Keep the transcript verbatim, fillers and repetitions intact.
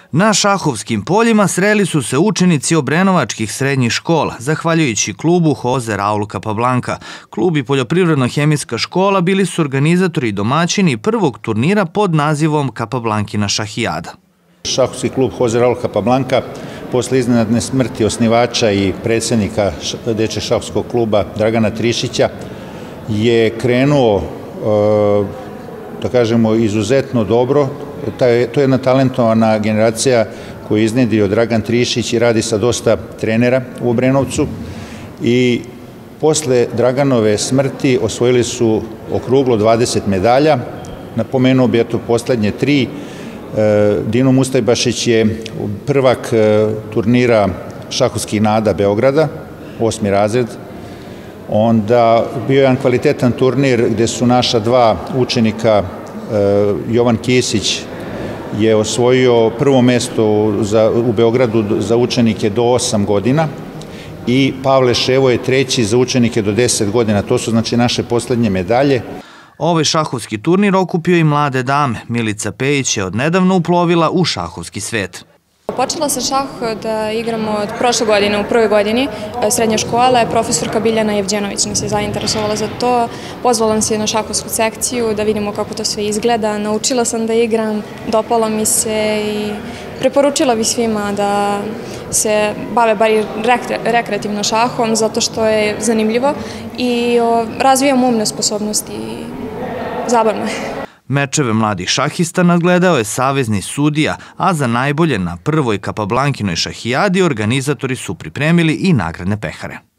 Na šahovskim poljima sreli su se učenici obrenovačkih srednjih škola, zahvaljujući klubu Jose Raul Capablanca. Klub i poljoprivredno-hemijska škola bili su organizatori i domaćini prvog turnira pod nazivom Capablancina šahijada. Šahovski klub Jose Raul Capablanca posle iznenadne smrti osnivača i predsjednika dečjeg šahovskog kluba Dragana Trišića je krenuo, da kažemo, izuzetno dobro. To je jedna talentovana generacija koju je iznedrio Dragan Trišić i radi sa dosta trenera u Obrenovcu. I posle Draganove smrti osvojili su okruglo dvadeset medalja. Napomenuo bi eto poslednje tri. Dino Mustajbašić je prvak turnira šahovskih nada Beograda, osmi razred. Onda bio je jedan kvalitetan turnir gde su naša dva učenika, Jovan Kisić je osvojio prvo mesto u Beogradu za učenike do osam godina i Pavle Ševo je treći za učenike do deset godina. To su znači naše poslednje medalje. Ovaj šahovski turnir okupio i mlade dame. Milica Pejić je odnedavno uplovila u šahovski svet. Počela sam šah da igramo od prošle godine, u prvoj godini srednje škole. Profesorka Biljana Jevđenović nas je zainteresovala za to. Pozvala nas je na šahovsku sekciju da vidimo kako to sve izgleda. Naučila sam da igram, dopalo mi se i preporučila bih svima da se bave bar i rekreativno šahom zato što je zanimljivo i razvijam umne sposobnosti i zabavno je. Mečeve mladih šahista nadgledao je savezni sudija, a za najbolje na prvoj Capablancinoj šahijadi organizatori su pripremili i nagradne pehare.